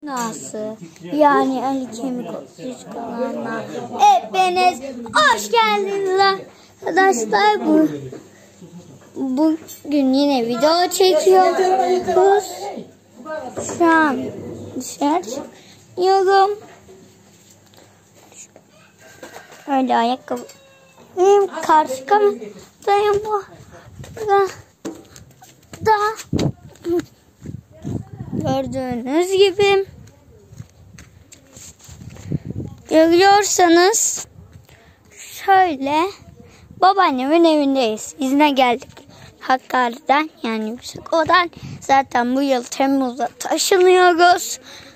Nasıl? Yani Ali Kemik 33 kanalına hepiniz hoş geldiniz arkadaşlar. Bugün yine video çekiyoruz. Şu an dışarı çıkıyorum. Öyle ayakkabı. Benim karşı kameradayım bu. Da gördüğünüz gibi görüyorsanız şöyle babaannemin evindeyiz. İzne geldik Hakkari'den, yani yüksek odan. Zaten bu yıl Temmuz'da taşınıyoruz.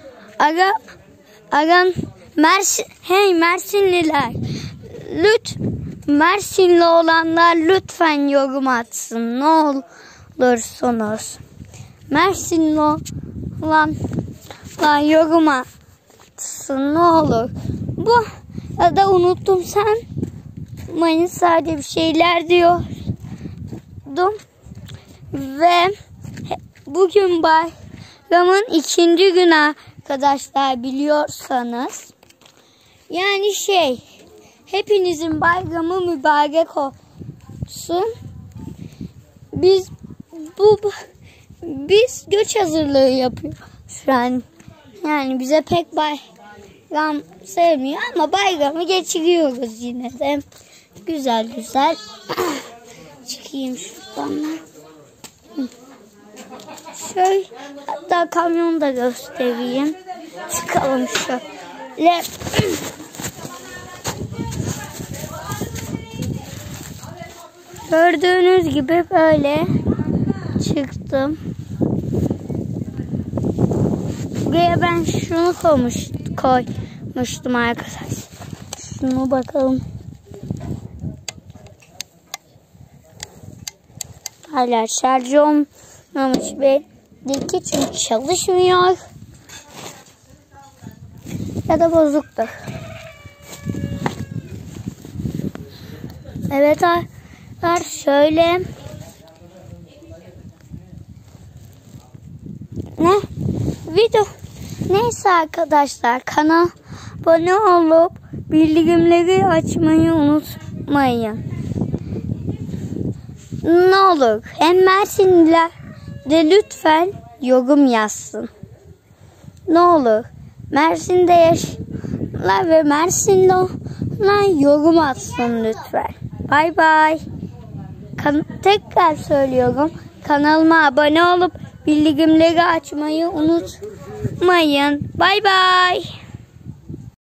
Mersinliler, Mersinli olanlar lütfen yorum atsın ne olursunuz. Mersinli olanlar yorum atsın ne olur. Bu ya da unuttum, sen Manisa'da bir şeyler diyordum. Ve bugün bayramın 2. günü arkadaşlar, biliyorsanız. Yani hepinizin bayramı mübarek olsun. Biz göç hazırlığı yapıyoruz şu an. Yani bize pek bayram sevmiyor ama bayramı geçiriyoruz yine de. Güzel güzel. Çıkayım şuradan. Şöyle, hatta kamyonu da göstereyim. Çıkalım şöyle. Gördüğünüz gibi böyle çıktım. Buraya ben şunu koymuştum arkadaşlar. Şunu bakalım. Hala şarj olmamış belli ki, çünkü çalışmıyor. Ya da bozuktur. Evet şöyle. Neyse arkadaşlar, kanala abone olup bildirimleri açmayı unutmayın. Ne olur hem Mersinliler de lütfen yorum yazsın. Ne olur Mersin'de yaşayanlar ve Mersinliler yorum atsın lütfen. Bay bay. Tekrar söylüyorum. Kanalıma abone olup bildirimleri açmayı unutmayın. Bay bay.